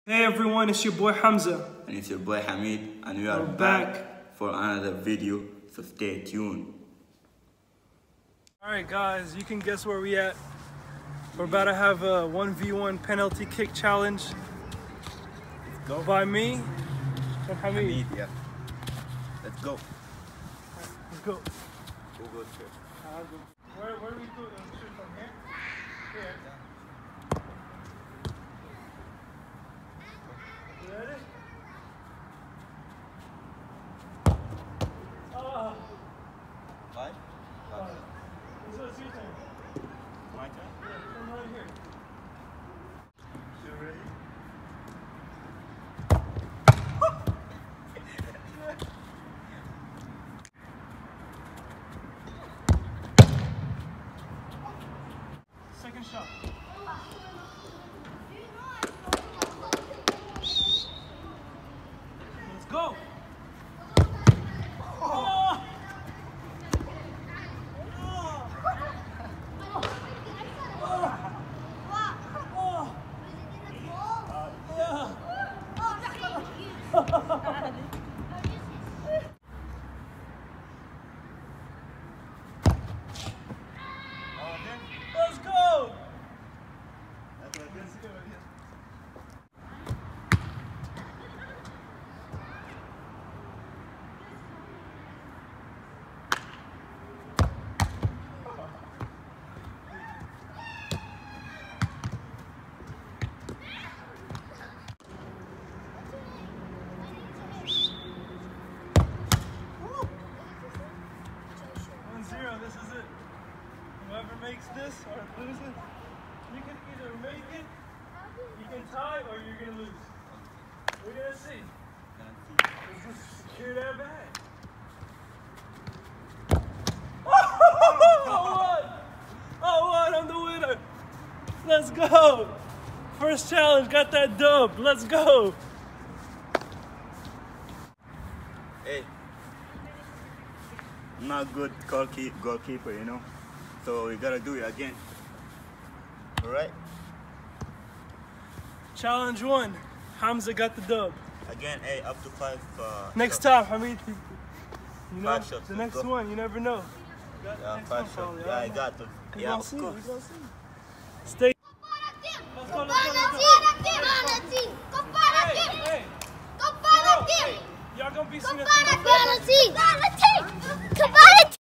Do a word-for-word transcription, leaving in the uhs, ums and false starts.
Hey everyone, it's your boy Hamza. And it's your boy Hamid, and we are We're back. back for another video, so stay tuned. Alright guys, you can guess where we at. We're about to have a one v one penalty kick challenge. Let's go. By me and Hamid. Hamid, yeah. Let's go. Let's go. Who goes first? Where, where do we do it? Shoot from here? Here. You ready? Oh. Five? Five. This is your turn. My turn? Yeah, come right here. You ready? Second shot. Let's go. Oh. Let's go! That's what it is. one zero, this is it. Whoever makes this or loses, you can either make it, you can tie, or you're gonna lose. We're gonna see. Let's just secure that bag. Oh, one! Oh, one, I'm the winner. Let's go. First challenge, got that dub. Let's go. Hey, I'm not a good goalkeeper, goalkeeper, you know, so we gotta do it again. All right? Challenge one. Hamza got the dub. Again, hey, up to five. Uh, Next shots. time, Hamid. You know, Five shots, the let's next go. one, you never know. You got the Yeah, next five one, shots. probably. Yeah, I got them. We Yeah, gonna of see. We course. gonna see. Stay.